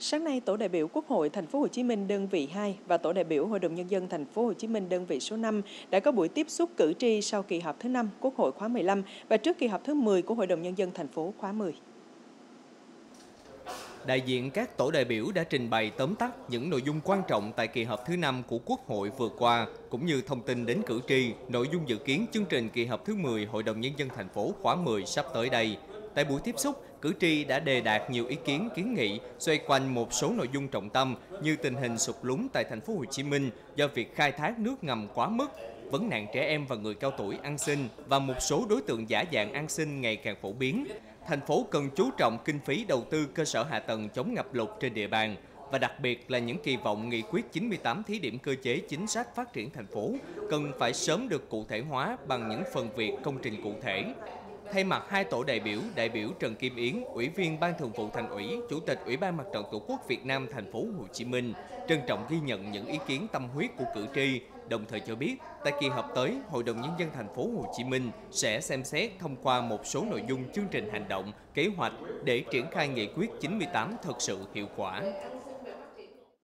Sáng nay, Tổ đại biểu Quốc hội Thành phố Hồ Chí Minh đơn vị 2 và Tổ đại biểu Hội đồng Nhân dân Thành phố Hồ Chí Minh đơn vị số 5 đã có buổi tiếp xúc cử tri sau kỳ họp thứ 5 Quốc hội khóa 15 và trước kỳ họp thứ 10 của Hội đồng Nhân dân Thành phố khóa 10. Đại diện các tổ đại biểu đã trình bày tóm tắt những nội dung quan trọng tại kỳ họp thứ 5 của Quốc hội vừa qua, cũng như thông tin đến cử tri, nội dung dự kiến chương trình kỳ họp thứ 10 Hội đồng Nhân dân Thành phố khóa 10 sắp tới đây. Tại buổi tiếp xúc, cử tri đã đề đạt nhiều ý kiến kiến nghị xoay quanh một số nội dung trọng tâm như tình hình sụt lún tại Thành phố Hồ Chí Minh do việc khai thác nước ngầm quá mức, vấn nạn trẻ em và người cao tuổi ăn xin và một số đối tượng giả dạng ăn xin ngày càng phổ biến. Thành phố cần chú trọng kinh phí đầu tư cơ sở hạ tầng chống ngập lụt trên địa bàn và đặc biệt là những kỳ vọng nghị quyết 98 thí điểm cơ chế chính sách phát triển thành phố cần phải sớm được cụ thể hóa bằng những phần việc công trình cụ thể. Thay mặt hai tổ đại biểu Trần Kim Yến, Ủy viên Ban Thường vụ Thành ủy, Chủ tịch Ủy ban Mặt trận Tổ quốc Việt Nam Thành phố Hồ Chí Minh trân trọng ghi nhận những ý kiến tâm huyết của cử tri, đồng thời cho biết tại kỳ họp tới, Hội đồng Nhân dân Thành phố Hồ Chí Minh sẽ xem xét thông qua một số nội dung chương trình hành động, kế hoạch để triển khai nghị quyết 98 thật sự hiệu quả.